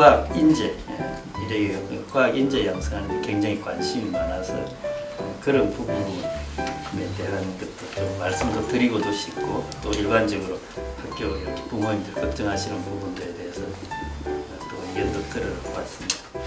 과학 인재, 이래 과학 인재 양성하는 데 굉장히 관심이 많아서 그런 부분에 대한 것도 좀 말씀도 드리고도 싶고, 또 일반적으로 학교 이렇게 부모님들 걱정하시는 부분들에 대해서 또 의견도 들어봤습니다.